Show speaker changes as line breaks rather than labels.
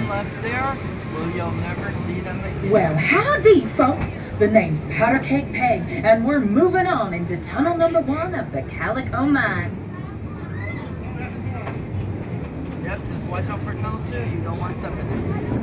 left there, well, you'll never see them again.
Well, howdy, folks. The name's Powder Cake Peg, and we're moving on into tunnel number 1 of the Calico mine.
Yep, just watch out for tunnel 2. You don't want to step in there.